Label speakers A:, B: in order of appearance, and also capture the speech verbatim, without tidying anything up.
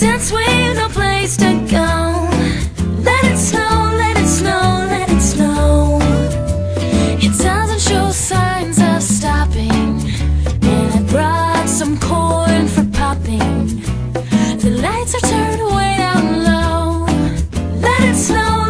A: since we've no place to go. Let it snow, let it snow, let it snow. It doesn't show signs of stopping, and I brought some corn for popping. The lights are turned way down low. Let it snow.